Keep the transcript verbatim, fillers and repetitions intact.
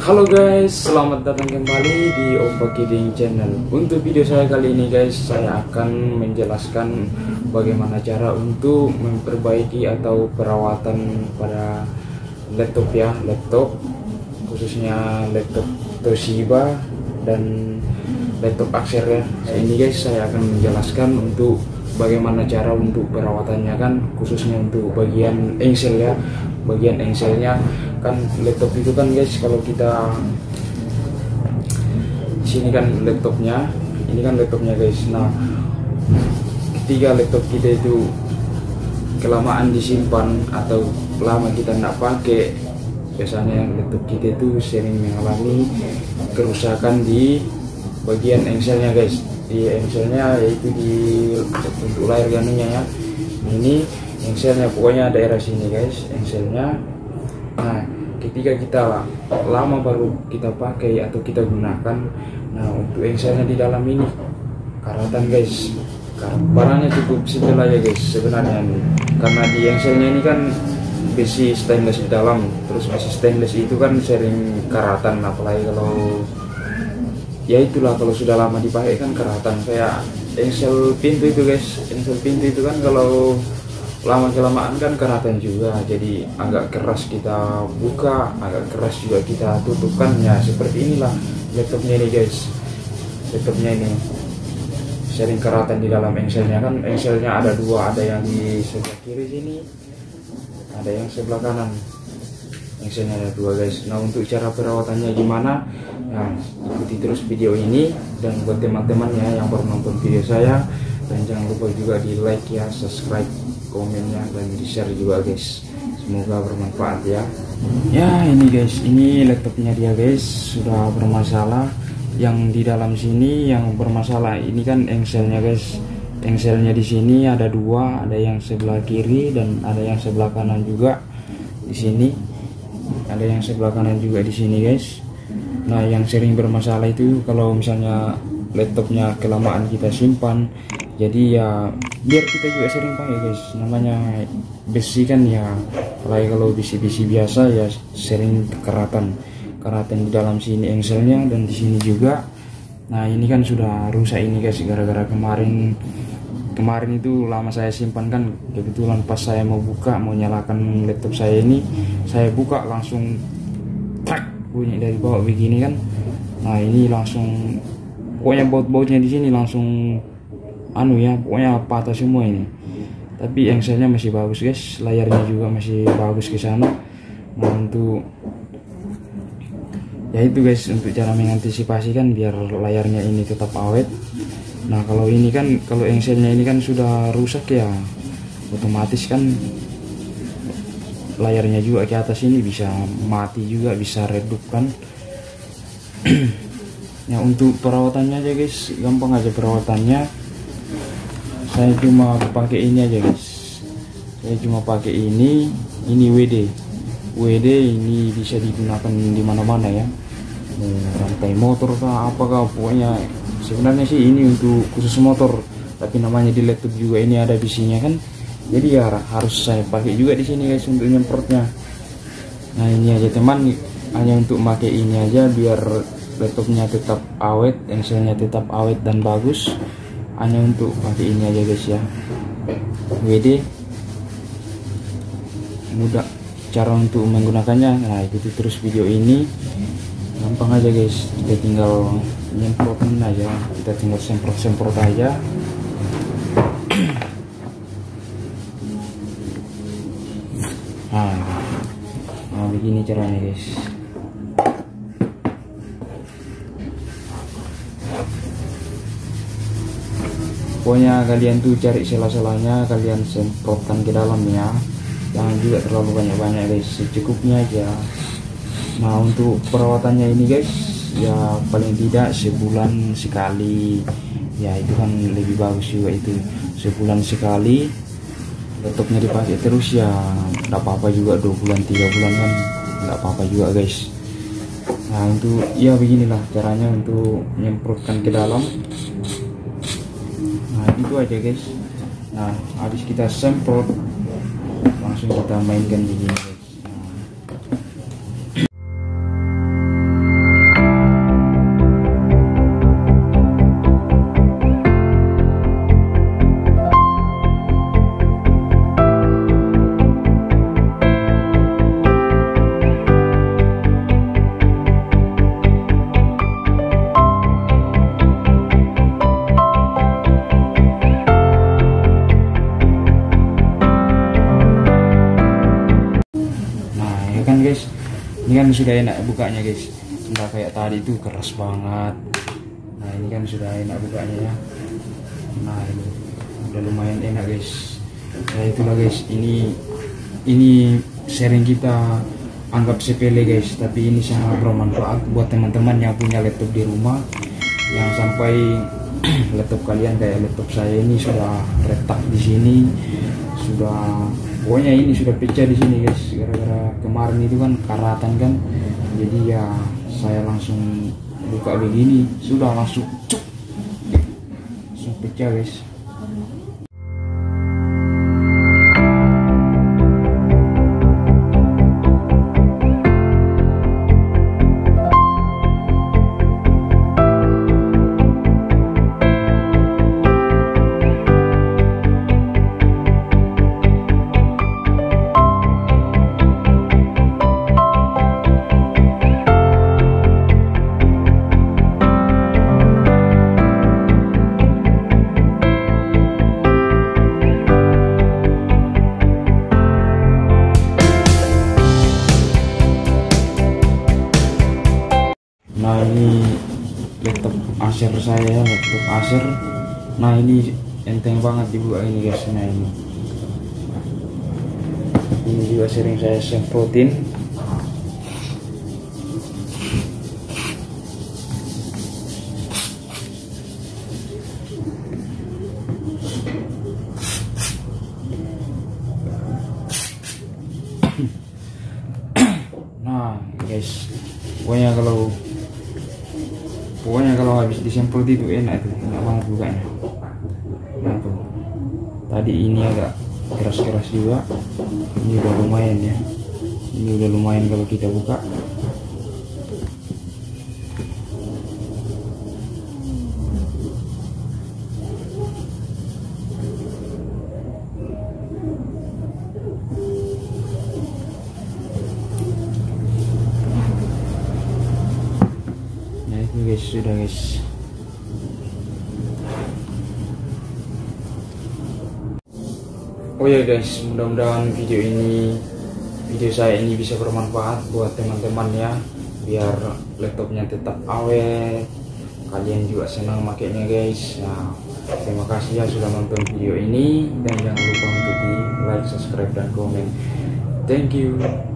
Halo guys, selamat datang kembali di Opa Kidding Channel. Untuk video saya kali ini guys, saya akan menjelaskan bagaimana cara untuk memperbaiki atau perawatan pada laptop ya, laptop khususnya laptop Toshiba dan laptop Acer ya. Nah, ini guys saya akan menjelaskan untuk bagaimana cara untuk perawatannya kan, khususnya untuk bagian engsel ya. Bagian engselnya kan laptop itu kan guys, kalau kita sini kan laptopnya, ini kan laptopnya guys. Nah, ketika laptop kita itu kelamaan disimpan atau lama kita tidak pakai, biasanya laptop kita itu sering mengalami kerusakan di bagian engselnya guys. Di engselnya yaitu di untuk layar ganungnya ya. Ini engselnya, pokoknya daerah sini guys, engselnya. Nah, ketika kita lama baru kita pakai atau kita gunakan, nah untuk engselnya di dalam ini karatan guys. Barangnya cukup simpel aja guys sebenarnya nih. Karena di engselnya ini kan besi stainless di dalam, terus besi stainless itu kan sering karatan, apalagi kalau ya itulah kalau sudah lama dipakai kan karatan. Kayak engsel pintu itu guys, engsel pintu itu kan kalau lama kelamaan kan karatan juga, jadi agak keras kita buka, agak keras juga kita tutupkan ya. Seperti inilah laptopnya ini guys, laptopnya ini sering karatan di dalam engselnya kan. Engselnya ada dua, ada yang di sebelah kiri sini, ada yang sebelah kanan. Engselnya ada dua guys. Nah, untuk cara perawatannya gimana, nah ikuti terus video ini. Dan buat teman-temannya yang baru nonton video saya, dan jangan lupa juga di like ya, subscribe, komennya, dan di share juga guys. Semoga bermanfaat ya. Ya ini guys, ini laptopnya dia guys, sudah bermasalah. Yang di dalam sini yang bermasalah ini kan engselnya guys. Engselnya di sini ada dua, ada yang sebelah kiri dan ada yang sebelah kanan juga di sini. Ada yang sebelah kanan juga di sini guys. Nah, yang sering bermasalah itu kalau misalnya laptopnya kelamaan kita simpan, jadi ya biar kita juga sering pakai guys, namanya besi kan ya, apalagi kalau besi-besi biasa ya sering keratan keratan di dalam sini engselnya dan di sini juga. Nah, ini kan sudah rusak ini guys, gara-gara kemarin kemarin itu lama saya simpan kan, kebetulan pas saya mau buka, mau nyalakan laptop saya ini, saya buka langsung trak bunyi dari bawah begini kan. Nah, ini langsung pokoknya baut-bautnya di sini langsung anu ya, pokoknya patah semua ini. Tapi engselnya masih bagus guys, layarnya juga masih bagus ke sana. Nah, untuk ya itu guys, untuk cara mengantisipasi kan biar layarnya ini tetap awet. Nah, kalau ini kan, kalau engselnya ini kan sudah rusak ya, otomatis kan layarnya juga ke atas ini bisa mati juga, bisa redup kan. Ya, untuk perawatannya aja guys, gampang aja perawatannya. Saya cuma pakai ini aja guys, saya cuma pakai ini ini W D W D ini bisa digunakan di mana-mana ya, rantai motor kah apakah, pokoknya sebenarnya sih ini untuk khusus motor, tapi namanya di laptop juga ini ada besinya kan, jadi ya harus saya pakai juga di sini guys untuk nyemprotnya. Nah, ini aja teman, hanya untuk pakai ini aja biar laptopnya tetap awet, engselnya tetap awet dan bagus. Hanya untuk pakai ini aja guys ya, W D, mudah cara untuk menggunakannya. Nah, ikuti terus video ini, gampang aja guys, kita tinggal nyemprotin aja, kita tinggal semprot-semprot aja. Nah, nah begini caranya guys. Pokoknya kalian tuh cari sela-selanya, kalian semprotkan ke dalamnya, jangan juga terlalu banyak-banyak guys, secukupnya aja. Nah, untuk perawatannya ini guys, ya paling tidak sebulan sekali ya, itu kan lebih bagus juga itu, sebulan sekali. Laptopnya dipakai terus ya nggak apa-apa juga, dua bulan tiga bulan kan nggak apa-apa juga guys. Nah, untuk ya beginilah caranya untuk menyemprotkan ke dalam. Nah, itu aja guys. Nah, habis kita semprot langsung kita mainkan begini guys. Nah. kan sudah enak bukanya guys, nggak kayak tadi itu keras banget. Nah ini kan sudah enak bukanya ya. Nah ini udah lumayan enak guys. Nah itulah guys, ini ini sharing kita, anggap sepele guys, tapi ini sangat bermanfaat buat teman-teman yang punya laptop di rumah. Yang sampai laptop kalian kayak laptop saya ini sudah retak di sini, sudah pokoknya ini sudah pecah di sini guys, gara-gara kemarin itu kan karatan kan. Jadi ya saya langsung buka begini, sudah langsung cuk, langsung pecah guys. Nah ini laptop Acer saya, laptop Acer. Nah ini enteng banget dibuka ini guys. Nah ini ini juga sering saya semprotin. Nah guys, pokoknya kalau pokoknya kalau habis disemprot itu enak, itu enak banget bukanya. Nah tuh tadi ini agak keras-keras juga, ini udah lumayan ya, ini udah lumayan kalau kita buka. Guys, sudah guys. Oh ya guys, mudah-mudahan video ini video saya ini bisa bermanfaat buat teman-teman ya, biar laptopnya tetap awet, kalian juga senang makainya guys. Nah, terima kasih ya sudah nonton video ini, dan jangan lupa untuk di like, subscribe, dan komen. Thank you.